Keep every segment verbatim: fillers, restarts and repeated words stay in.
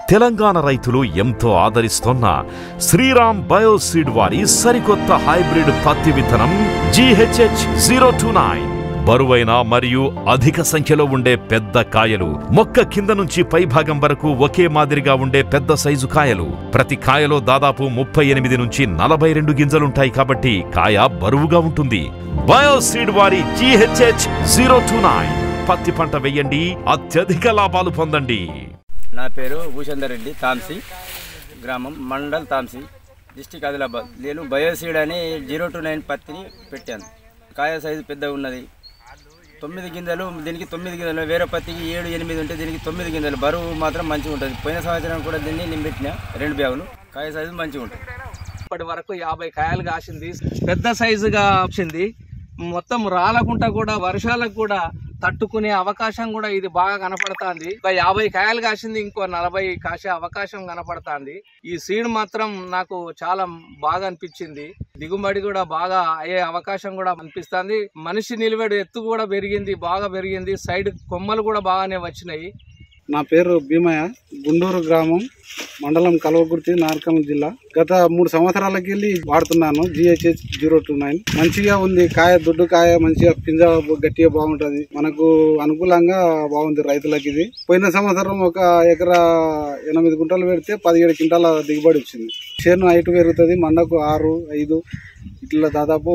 తెలంగాణ రైతులు ఎంతో ఆదరిస్తున్న శ్రీరామ్ బయోసీడ్ వారి సరికొత్త హైబ్రిడ్ పత్తి విత్తనం జీహెచ్హెచ్ జీరో టూ నైన్ బరువైన మరియు అధిక సంఖ్యలో ఉండే పెద్ద కాయలు, మొక్క కింద నుంచి పై భాగం వరకు ఒకే మాదిరిగా ఉండే పెద్ద సైజు కాయలు. ప్రతి కాయలో దాదాపు ముప్పై ఎనిమిది నుంచి నలభై రెండు గింజలుంటాయి కాబట్టి కాయ బరువుగా ఉంటుంది. బయోసీడ్ వారి జీహెచ్హెచ్ జీరో టూ నైన్ పత్తి పంట వేయండి, అత్యధిక లాభాలు పొందండి. నా పేరు భూషందర్ రెడ్డి, తాంసి గ్రామం, మండల్ తాంసి, డిస్టిక్ ఆదిలాబాద్. నేను బయోసీడ్ అని జీరో టూ నైన్ పత్తిని పెట్టాను. కాయ సైజు పెద్దగా ఉన్నది, తొమ్మిది గింజలు. దీనికి తొమ్మిది గింజలు, వేరే పత్తికి ఏడు ఎనిమిది ఉంటే దీనికి తొమ్మిది గింజలు. బరువు మాత్రం మంచిగా ఉంటుంది. పోయిన సంవత్సరం కూడా దీన్ని నేను పెట్టిన రెండు బ్యాగులు. కాయ సైజు మంచిగా ఉంటుంది. ఇప్పటి వరకు యాభై కాయలు కాసింది, పెద్ద సైజుగా వచ్చింది. మొత్తం రాలకుండా కూడా వర్షాలకు కూడా తట్టుకునే అవకాశం కూడా ఇది బాగా కనపడుతుంది. ఒక యాభై కాయలు కాసింది, ఇంకో నలభై కాసే అవకాశం కనపడుతుంది. ఈ సీడ్ మాత్రం నాకు చాలా బాగా అనిపించింది. దిగుబడి కూడా బాగా అయ్యే అవకాశం కూడా అనిపిస్తుంది. మనిషి నిలబడి ఎత్తు కూడా పెరిగింది, బాగా పెరిగింది. సైడ్ కొమ్మలు కూడా బాగానే వచ్చినాయి. నా పేరు భీమయ్య, గుండూరు గ్రామం, మండలం కల్వకుర్తి, నార్కల్ జిల్లా. గత మూడు సంవత్సరాలకి వెళ్ళి వాడుతున్నాను జిహెచ్హెచ్ జీరో టూ నైన్. మంచిగా ఉంది. కాయ దొడ్డు కాయ మంచిగా పింజ గట్టిగా బాగుంటది. మనకు అనుకూలంగా బాగుంది రైతులకి. ఇది పోయిన సంవత్సరం ఒక ఎకరా ఎనిమిది గుంటలు పెడితే పదిహేడు క్వింటాల దిగుబడి వచ్చింది. చేను హైట్ పెరుగుతుంది, మండకు ఆరు ఐదు ఇట్లా దాదాపు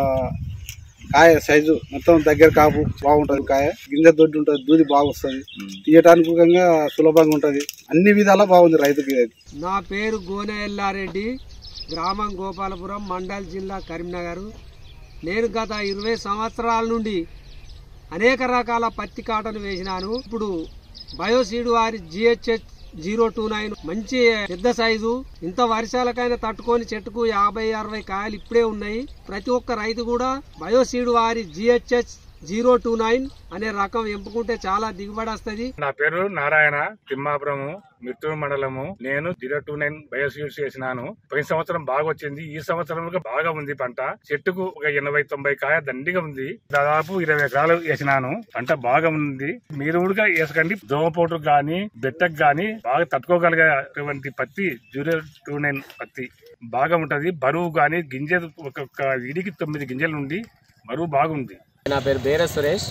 కాయ సైజు మొత్తం దగ్గర కాపు బాగుంటది. కాయ గింజ దొడ్డు ఉంటది, దూది బాగా వస్తుంది, తీయటానికి సులభంగా ఉంటది. అన్ని విధాలా బాగుంది రైతుకి. నా పేరు గోనె ఎల్లారెడ్డి, గ్రామం గోపాలపురం, మండల్ జిల్లా, కరీంనగర్. నేను గత ఇరవై సంవత్సరాల నుండి అనేక రకాల పత్తి కాటను వేసినాను. ఇప్పుడు బయోసీడ్ వారి జిహెచ్హెచ్ జీరో టూ నైన్ మంచి పెద్ద సైజు. ఇంత వర్షాలకైనా తట్టుకొని చెట్టుకు యాభై అరవై కాయలు ఇప్పుడే ఉన్నాయి. ప్రతి ఒక్క రైతు కూడా బయోసీడ్ వారి జిహెచ్హెచ్ జీరో టూ నైన్ అనే రకం ఎంపుకుంటే చాలా దిగుబడి వస్తుంది. నా పేరు నారాయణ, తిమ్మాపురము, మిత్తూరు మండలము. నేను జీరో టూ నైన్ బయోసీడ్స్ వేసినాను. పోయిన సంవత్సరం బాగా వచ్చింది, ఈ సంవత్సరం బాగా ఉంది పంట. చెట్టుకు ఒక ఎనభై తొంభై కాయ దండిగా ఉంది. దాదాపు ఇరవై ఎకరాలు వేసినాను. పంట బాగా ఉంది. మీరు కూడా వేసకండి. దోమపోటు గాని బెట్టకు గాని బాగా తట్టుకోగలిగేటువంటి పత్తి జీరో టూ నైన్ పత్తి బాగా ఉంటది. బరువు గాని గింజ ఒక్కొక్క ఇడికి తొమ్మిది గింజలు ఉండి బరువు బాగుంది. నా పేరు బేర సురేష్,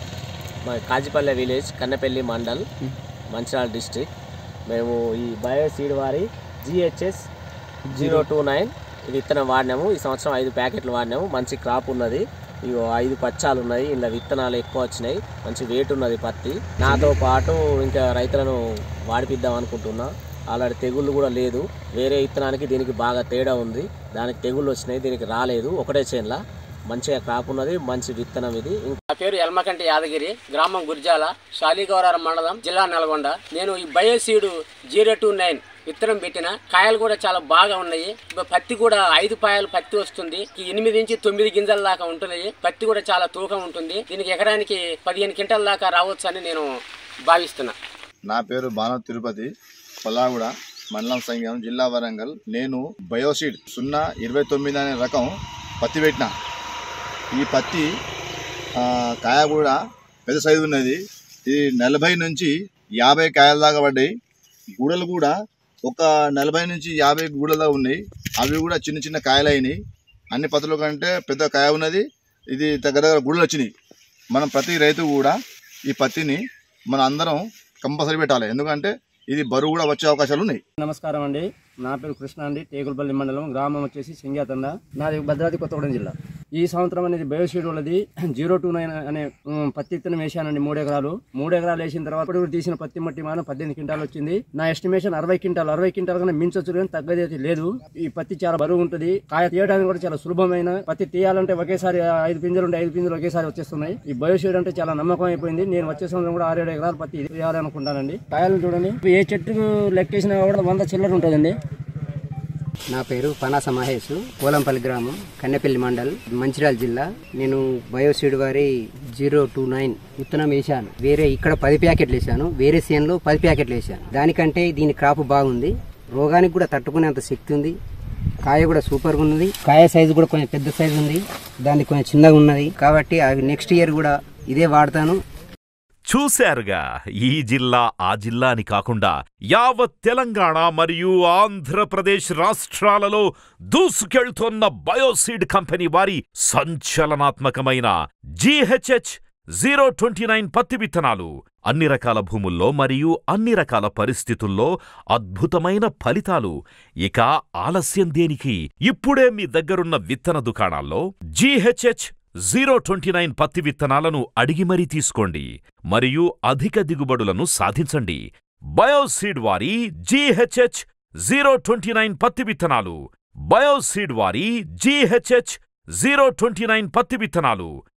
మా కాజిపల్లె విలేజ్, కన్నపల్లి మండల్, మంచిర్యాల డిస్ట్రిక్ట్. మేము ఈ బయోసీడ్ వారి జిహెచ్హెచ్ జీరో టూ నైన్ ఇది విత్తనం వాడినాము. ఈ సంవత్సరం ఐదు ప్యాకెట్లు వాడినాము. మంచి క్రాప్ ఉన్నది. ఇగో ఐదు పచ్చాలు ఉన్నాయి. ఇలా విత్తనాలు ఎక్కువ వచ్చినాయి. మంచి వెయిట్ ఉన్నది పత్తి. నాతో పాటు ఇంకా రైతులను వాడిపిద్దాం అనుకుంటున్నా. ఆల్రెడీ తెగుళ్ళు కూడా లేదు. వేరే విత్తనానికి దీనికి బాగా తేడా ఉంది. దానికి తెగుళ్ళు వచ్చినాయి, దీనికి రాలేదు. ఒకటే చేనులా మంచిగా క్రాప్ ఉన్నది. మంచి విత్తనం ఇది. నా పేరు ఎల్మకంటి యాదగిరి, గ్రామం గుర్జాల, శాలిగౌరారం మండలం, జిల్లా నల్గొండ. నేను ఈ బయోసీడ్ జీరో టూ నైన్ విత్తనం పెట్టిన. కాయలు కూడా చాలా బాగా ఉన్నాయి. పత్తి కూడా ఐదు పాయలు పత్తి వస్తుంది. ఎనిమిది నుంచి తొమ్మిది గింజల దాకా ఉంటున్నాయి. పత్తి కూడా చాలా తూకం ఉంటుంది. దీనికి ఎకరానికి పదిహేను క్వింటాల దాకా రావచ్చు అని నేను భావిస్తున్నా. నా పేరు బాణ తిరుపతి, పొల్లాగూడ మండలం, సంఘం, జిల్లా వరంగల్. నేను బయోసీడ్ సున్నా ఇరవై తొమ్మిది అనే రకం పత్తి పెట్టిన. ఈ పత్తి కాయ కూడా పెద్ద సైజు ఉన్నది. ఇది నలభై నుంచి యాభై కాయల దాకా పడ్డాయి. గూడలు కూడా ఒక నలభై నుంచి యాభై గూడల దాకా ఉన్నాయి. అవి కూడా చిన్న చిన్న కాయలు అయినాయి. అన్ని పత్తుల కంటే పెద్ద కాయ ఉన్నది. ఇది దగ్గర దగ్గర గూడలు వచ్చినాయి. మనం ప్రతి రైతు కూడా ఈ పత్తిని మనం అందరం కంపల్సరీ పెట్టాలి. ఎందుకంటే ఇది బరువు కూడా వచ్చే అవకాశాలు ఉన్నాయి. నమస్కారం అండి, నా పేరు కృష్ణ అండి, టేకులపల్లి మండలం, గ్రామం వచ్చేసి సింగాతండ, నాది భద్రాద్రి కొత్తగూడెం జిల్లా. ఈ సంవత్సరం అనేది బయోసీడ్ వాళ్ళది జీరో టూ నైన్ అనే పత్తి విత్తనం వేసానండి. మూడు ఎకరాలు మూడు ఎకరాలు వేసిన తర్వాత ఇప్పుడు తీసిన పత్తి మట్టి మానం పద్దెనిమిది క్వింటాలు వచ్చింది. నా ఎస్టిమేషన్ అరవై క్వింటాలు అరవై క్వింటాల్ కన్నా మించొచ్చు, కానీ తగ్గది లేదు. ఈ పత్తి చాలా బరువు ఉంటుంది. కాయ తీయడానికి కూడా చాలా సులభమైన పత్తి. తీయాలంటే ఒకేసారి ఐదు పింజలు ఉంటే ఐదు పింజలు ఒకేసారి వచ్చేస్తున్నాయి. ఈ బయోసీడ్ అంటే చాలా నమ్మకం అయిపోయింది. నేను వచ్చే సంవత్సరం కూడా ఆరేడు ఎకరాలు పత్తి వేయాలనుకుంటానండి. కాయలు చూడండి, ఏ చెట్టుకు లెక్కేసినా కూడా వంద చిల్లర ఉంటుందండి. నా పేరు పనాస మహేష్, కోలంపల్లి గ్రామం, కన్నెపల్లి మండల్, మంచిర్యాల జిల్లా. నేను బయోసీడ్ వారి జీరో టూ నైన్ విత్తనం వేశాను. వేరే ఇక్కడ పది ప్యాకెట్లు వేసాను, వేరే సేన్లో పది ప్యాకెట్లు వేసాను. దానికంటే దీని క్రాప్ బాగుంది. రోగానికి కూడా తట్టుకునేంత శక్తి ఉంది. కాయ కూడా సూపర్గా ఉన్నది. కాయ సైజు కూడా కొంచెం పెద్ద సైజు ఉంది, దానికి కొంచెం చిన్నగా ఉన్నది. కాబట్టి నెక్స్ట్ ఇయర్ కూడా ఇదే వాడతాను. చూశారుగా, ఈ జిల్లా ఆ జిల్లా అని కాకుండా యావత్ తెలంగాణ మరియు ఆంధ్రప్రదేశ్ రాష్ట్రాలలో దూసుకెళ్తోన్న బయోసీడ్ కంపెనీ వారి సంచలనాత్మకమైన జీహెచ్హెచ్ జీరో ట్వంటీ నైన్ పత్తి విత్తనాలు అన్ని రకాల భూముల్లో మరియు అన్ని రకాల పరిస్థితుల్లో అద్భుతమైన ఫలితాలు. ఇక ఆలస్యం దేనికి? ఇప్పుడే మీ దగ్గరున్న విత్తన దుకాణాల్లో జీహెచ్హెచ్ జీరో ట్వంటీ నైన్ పత్తి విత్తనాలను అడిగి మరీ తీసుకోండి మరియు అధిక దిగుబడులను సాధించండి. బయోసీడ్ వారి జీహెచ్హెచ్ జీరో ట్వంటీ నైన్ పత్తి విత్తనాలు బయోసీడ్ వారి జీహెచ్హెచ్ జీరో ట్వంటీ నైన్ పత్తి విత్తనాలు